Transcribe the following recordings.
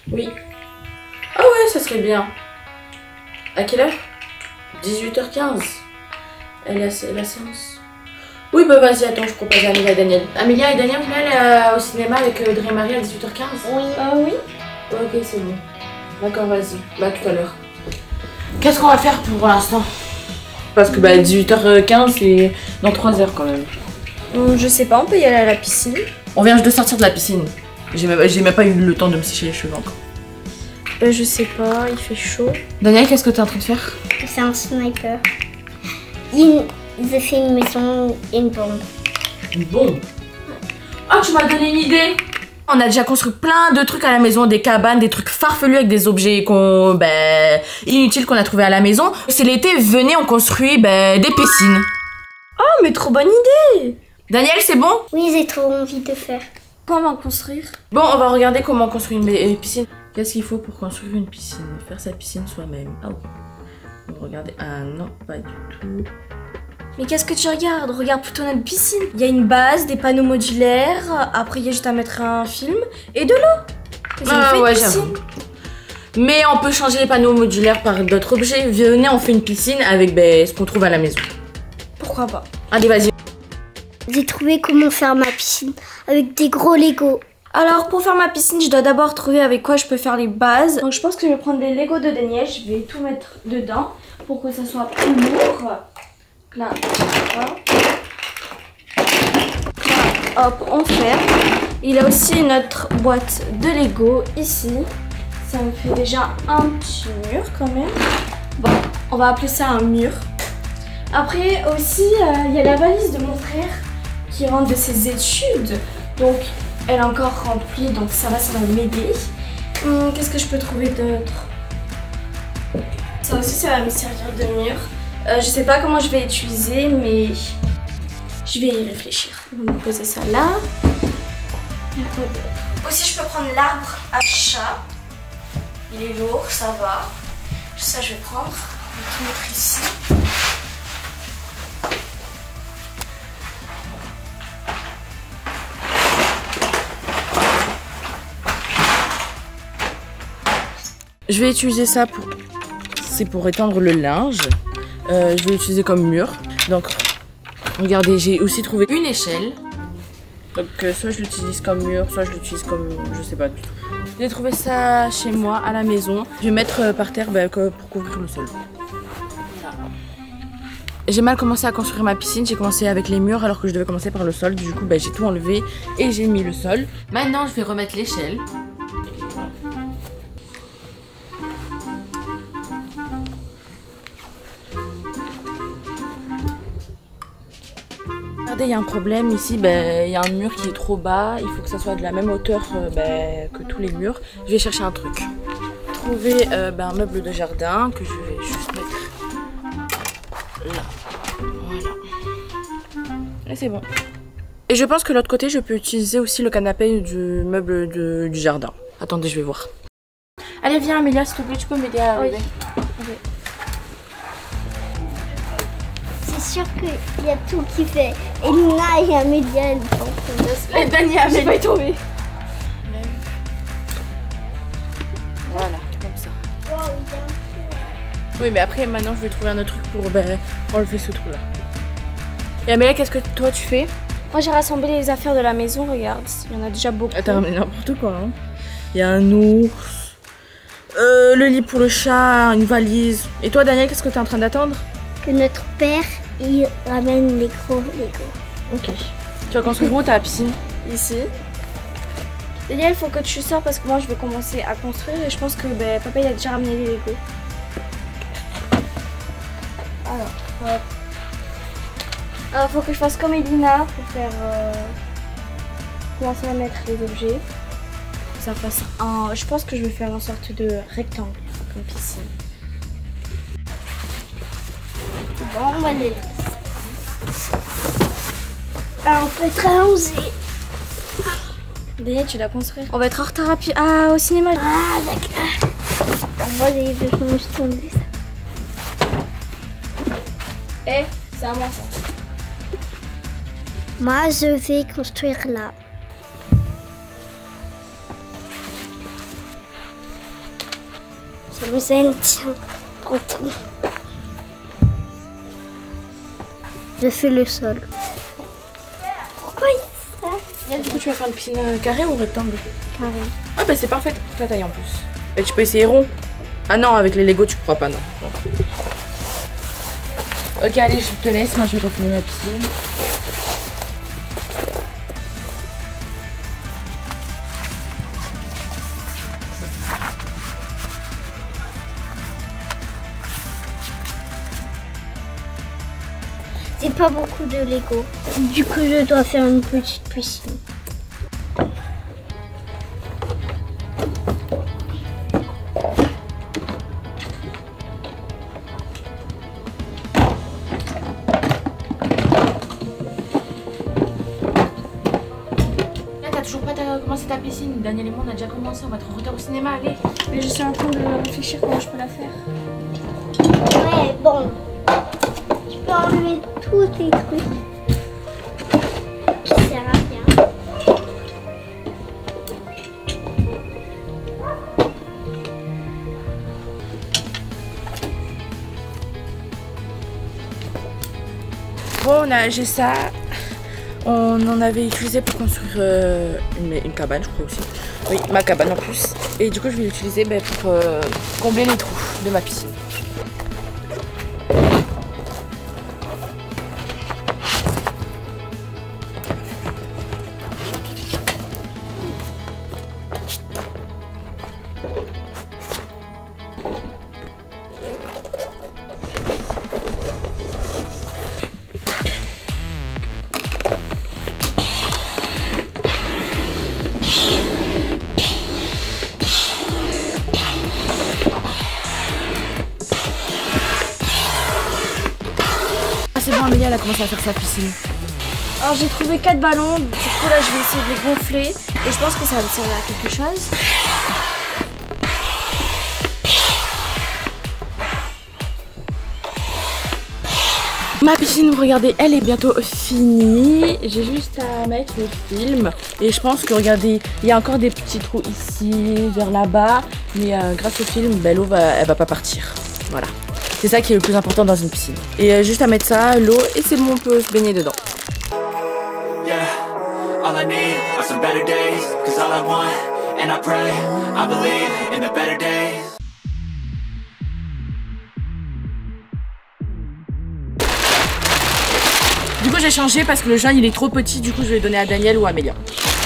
Oui. Ah ouais, ça serait bien. À quelle heure? 18h15. Elle a la séance. Oui, bah vas-y, attends, je propose à Amélia et Daniel. Amélia et Daniel, vous allez au cinéma avec Audrey et Marie à 18h15? Oui. Oui. Ok, c'est bon. D'accord, vas-y. Bah, tout à l'heure. Qu'est-ce qu'on va faire pour l'instant? Parce que bah 18h15, c'est dans 3 heures quand même. Je sais pas, on peut y aller à la piscine. On vient juste de sortir de la piscine. J'ai même pas eu le temps de me sécher les cheveux encore. Je sais pas, il fait chaud. Daniel, qu'est-ce que t'es en train de faire? C'est un sniper. Il fait une maison et une bombe. Une bombe? Oh, tu m'as donné une idée! On a déjà construit plein de trucs à la maison, des cabanes, des trucs farfelus avec des objets inutiles qu'on a trouvés à la maison. C'est l'été, venez, on construit des piscines. Oh, mais trop bonne idée! Daniel, c'est bon? Oui, j'ai trop envie de faire. Comment construire? Bon, on va regarder comment construire une piscine. Qu'est-ce qu'il faut pour construire une piscine? Faire sa piscine soi-même. Ah oui. Regardez. Ah non, pas du tout. Mais qu'est-ce que tu regardes? Regarde plutôt notre piscine. Il y a une base, des panneaux modulaires. Après, il y a juste à mettre un film et de l'eau. Ah ouais, j'avoue. Mais on peut changer les panneaux modulaires par d'autres objets. Venez, on fait une piscine avec ce qu'on trouve à la maison. Pourquoi pas? Allez, vas-y. J'ai trouvé comment faire ma piscine avec des gros Lego. Alors, pour faire ma piscine, je dois d'abord trouver avec quoi je peux faire les bases. Donc, je pense que je vais prendre les Lego de Daniel. Je vais tout mettre dedans pour que ça soit plus lourd. Là, hop, on ferme. Il y a aussi notre boîte de Lego ici. Ça me fait déjà un petit mur quand même. Bon, on va appeler ça un mur. Après aussi, il y a la valise de mon frère qui rentre de ses études. Donc, elle est encore remplie, donc ça va m'aider. Qu'est-ce que je peux trouver d'autre? Ça aussi, ça va me servir de mur. Je sais pas comment je vais utiliser, mais je vais y réfléchir. On va poser ça là. Aussi, je peux prendre l'arbre à chat. Il est lourd, ça va. Ça, je vais prendre. Je vais tout mettre ici. Je vais utiliser ça c'est pour étendre le linge. Je vais l'utiliser comme mur. Donc, regardez, j'ai aussi trouvé une échelle. Donc, soit je l'utilise comme mur, soit je l'utilise comme, je sais pas du tout. J'ai trouvé ça chez moi, à la maison. Je vais mettre par terre pour couvrir le sol. J'ai mal commencé à construire ma piscine. J'ai commencé avec les murs alors que je devais commencer par le sol. Du coup, j'ai tout enlevé et j'ai mis le sol. Maintenant, je vais remettre l'échelle. Regardez, il y a un problème ici, il y a un mur qui est trop bas, il faut que ça soit de la même hauteur que tous les murs. Je vais chercher un truc. Trouver un meuble de jardin que je vais juste mettre là. Voilà. Et c'est bon. Et je pense que de l'autre côté, je peux utiliser aussi le canapé du meuble du jardin. Attendez, je vais voir. Allez, viens Amélia, s'il te plaît, tu peux m'aider à arriver. Oui. C'est sûr qu'il y a tout qui fait. Et Luna et Amélia, elles pensent. Et Daniel, j'ai pas y tomber. Voilà, comme ça. Oui, mais après, maintenant, je vais trouver un autre truc pour enlever ce trou-là. Et Amélia, qu'est-ce que toi tu fais? Moi, j'ai rassemblé les affaires de la maison, regarde. Il y en a déjà beaucoup. T'as ramené n'importe quoi, hein. Il y a un ours, le lit pour le chat, une valise. Et toi, Daniel, qu'est-ce que t'es en train d'attendre? Que notre père, il ramène les gros Lego. Ok. Tu vas construire où ta piscine? Ici. Daniel, il faut que tu sors parce que moi, je vais commencer à construire et je pense que papa, il a déjà ramené les Lego. Alors, hop. Alors, faut que je fasse comme Elina pour faire commencer à mettre les objets. Ça fasse un. Je pense que je vais faire une sorte de rectangle comme piscine. Bon, on va les. Alors, on peut être allongé. Daniel, tu l'as construire. On va être en retard au cinéma. Ah, d'accord. Moi, j'ai juste tourner ça. Eh, c'est à moi ça. Moi, je vais construire là. Rosen, tiens, prends tout. Je fais le sol. Pourquoi il fait ça? Du coup, tu vas faire une piscine carrée ou rectangle? Carré. Ah bah c'est parfait pour ta taille en plus. Et tu peux essayer rond. Ah non, avec les Lego tu crois pas, non. Ok, allez, je te laisse, moi je vais continuer ma piscine. C'est pas beaucoup de Lego. Du coup, je dois faire une petite piscine. Toujours pas commencé ta piscine. Daniel et moi on a déjà commencé, on va être en retard au cinéma, allez. Mais je suis en train de réfléchir comment je peux la faire. Ouais, bon. Tu peux enlever tous tes trucs. Ça sert à rien. Bon, j'ai ça. On en avait utilisé pour construire une cabane, je crois aussi. Oui, ma cabane en plus. Et du coup, je vais l'utiliser pour combler les trous de ma piscine. C'est bon, Amélia, elle a commencé à faire sa piscine. Alors j'ai trouvé 4 ballons, du coup là je vais essayer de les gonfler et je pense que ça va me servir à quelque chose. Ma piscine, vous regardez, elle est bientôt finie. J'ai juste à mettre le film. Et je pense que, regardez, il y a encore des petits trous ici, vers là-bas. Mais grâce au film, l'eau elle va pas partir. Voilà. C'est ça qui est le plus important dans une piscine. Et juste à mettre ça, l'eau, et c'est bon, on peut se baigner dedans. Yeah, all I need are some better days. Cause all I want, and I pray, I believe in the better days. Du coup j'ai changé parce que le jaune il est trop petit, du coup je vais le donner à Daniel ou à Amélia.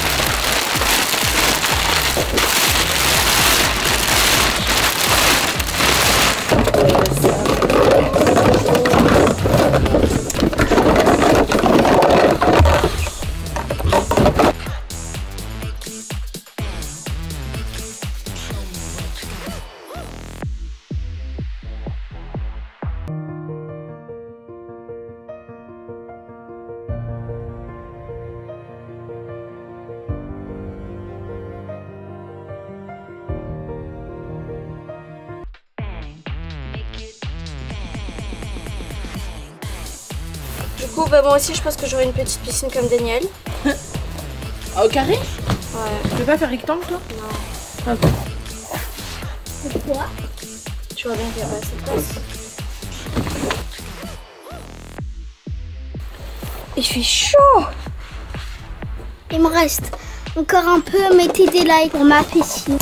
Du coup bah, moi aussi je pense que j'aurai une petite piscine comme Daniel. Au carré? Ouais. Tu peux pas faire rectangle toi? Non. Ok. Pourquoi? Tu vois bien qu'il n'y a pas assez de place. Il fait chaud. Il me reste encore un peu. Mettez des likes pour ma piscine.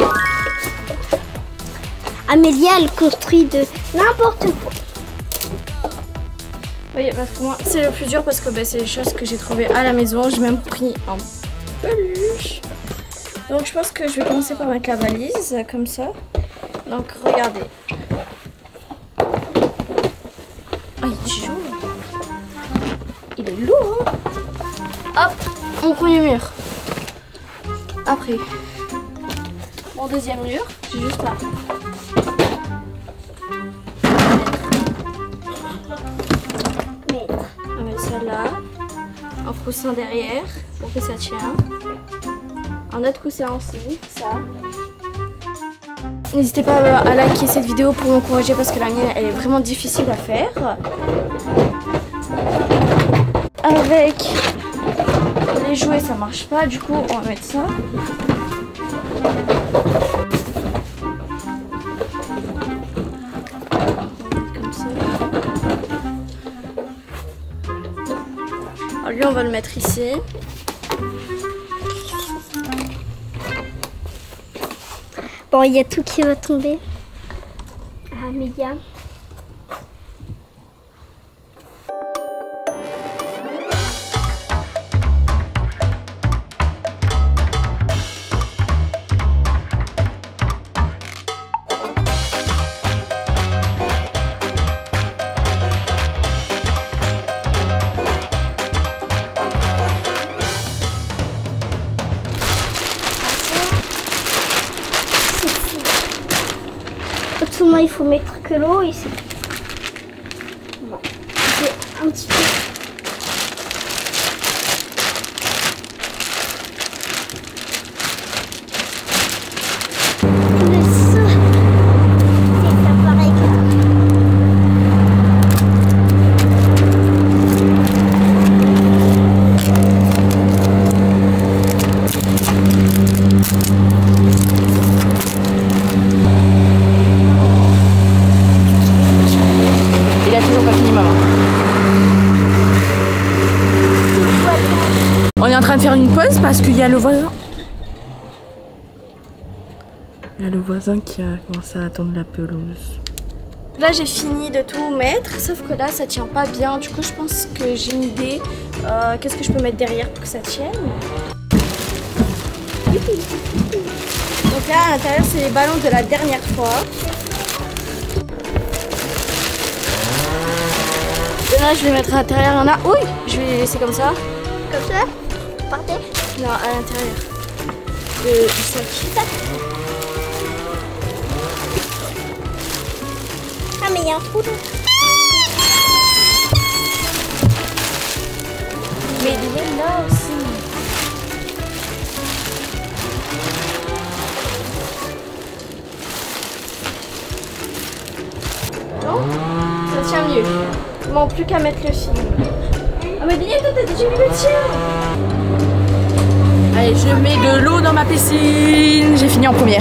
Amélia, elle construit de n'importe quoi. Oui, parce que moi c'est le plus dur parce que bah, c'est les choses que j'ai trouvées à la maison. J'ai même pris un peluche. Donc je pense que je vais commencer par mettre la valise comme ça. Donc regardez. Oh, il est chaud. Il est lourd. Hein. Hop, mon premier mur. Après, mon deuxième mur. J'ai juste là. On va mettre ça là. Un coussin derrière pour que ça tienne. Un autre coussin aussi, ça. N'hésitez pas à liker cette vidéo pour m'encourager parce que la mienne elle est vraiment difficile à faire. Avec les jouets ça marche pas, du coup on va mettre ça. Lui, on va le mettre ici. Bon, il y a tout qui va tomber. Ah, méga. Autrement, il faut mettre que l'eau et c'est bon. C'est un petit peu. Le saut, c'est pas pareil que... Il a toujours pas fini, maman. On est en train de faire une pause parce qu'il y a le voisin. Il y a le voisin qui a commencé à attendre la pelouse. Là, j'ai fini de tout mettre, sauf que là, ça tient pas bien. Du coup, je pense que j'ai une idée. Qu'est-ce que je peux mettre derrière pour que ça tienne? Donc là, à l'intérieur, c'est les ballons de la dernière fois. Et là, je vais mettre à l'intérieur. Il y en a. Oui, je vais les laisser comme ça. Comme ça? Par terre? Non, à l'intérieur du sac. Ah, mais il y a un trou là. Mais il est là aussi. Non? Ça tient mieux. Il manque plus qu'à mettre le film. Ah mais Denis, toi t'as déjà mis le tien. Allez, je mets de l'eau dans ma piscine. J'ai fini en première.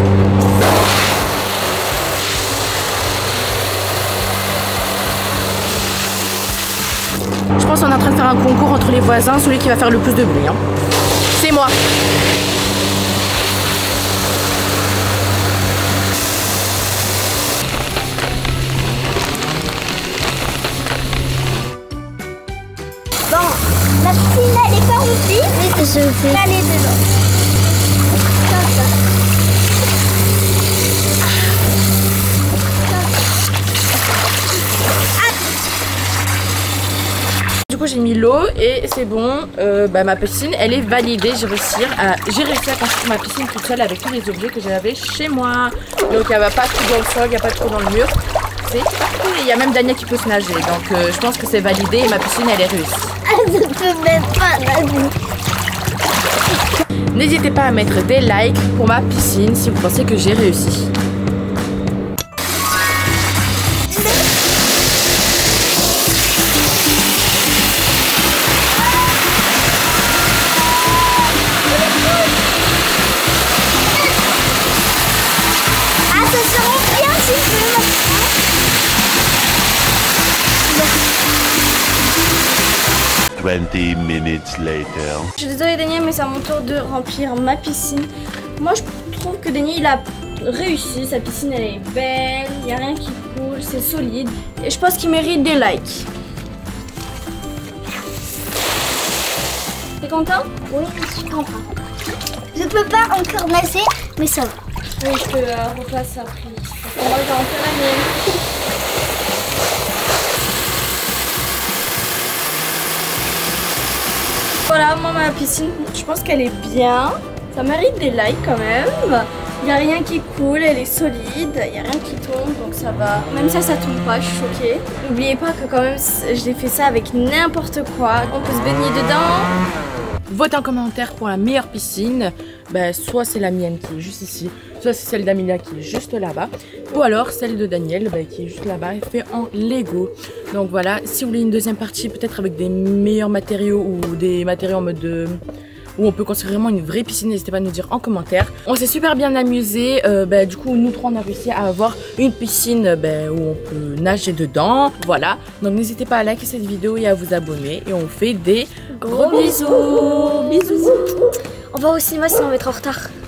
Je pense qu'on est en train de faire un concours entre les voisins, celui qui va faire le plus de bruit. Hein. C'est moi. Bon, la piscine elle est pas remplie, mais je vais aller dedans. Comme ça. Du coup, j'ai mis l'eau et c'est bon. Ma piscine, elle est validée. J'ai réussi à construire ma piscine toute seule avec tous les objets que j'avais chez moi. Donc, il n'y a pas de trou dans le sol, il n'y a pas de trou dans le mur. C'est parfait. Il y a même Daniel qui peut se nager. Donc, je pense que c'est validé et ma piscine, elle est réussie. Ah, je peux même pas nager. N'hésitez pas à mettre des likes pour ma piscine si vous pensez que j'ai réussi. Ah, ça se remplit un petit peu. Twenty minutes later. Je suis désolée Denis, mais c'est à mon tour de remplir ma piscine. Moi je trouve que Denis il a réussi, sa piscine elle est belle, il n'y a rien qui coule, c'est solide. Et je pense qu'il mérite des likes. T'es content? Oui, je suis contente. Je peux pas encore nager, mais ça va. Oui, je te replace après. Moi je vais remplir la mienne. Voilà, moi ma piscine, je pense qu'elle est bien. Ça mérite des likes quand même. Il n'y a rien qui coule, elle est solide, il n'y a rien qui tombe, donc ça va. Même ça tombe pas, je suis choquée. N'oubliez pas que quand même, j'ai fait ça avec n'importe quoi. On peut se baigner dedans. Votez en commentaire pour la meilleure piscine. Soit c'est la mienne qui est juste ici, soit c'est celle d'Amelia qui est juste là-bas, ou alors celle de Daniel qui est juste là-bas et fait en Lego. Donc voilà, si vous voulez une deuxième partie, peut-être avec des meilleurs matériaux ou des matériaux en mode de... où on peut construire vraiment une vraie piscine, n'hésitez pas à nous dire en commentaire. On s'est super bien amusé, du coup nous trois on a réussi à avoir une piscine où on peut nager dedans, voilà. Donc n'hésitez pas à liker cette vidéo et à vous abonner et on fait des gros bisous. On va au cinéma sinon on va être en retard.